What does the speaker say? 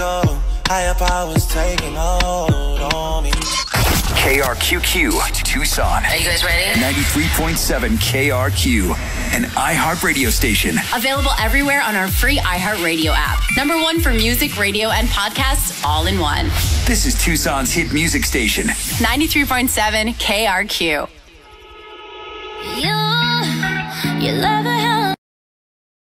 go. Higher powers taking hold on me. KRQQ Tucson. Are you guys ready? 93.7 KRQ, an iHeartRadio station. Available everywhere on our free iHeartRadio app. Number one for music, radio, and podcasts all in one. This is Tucson's hit music station. 93.7 KRQ. You love it.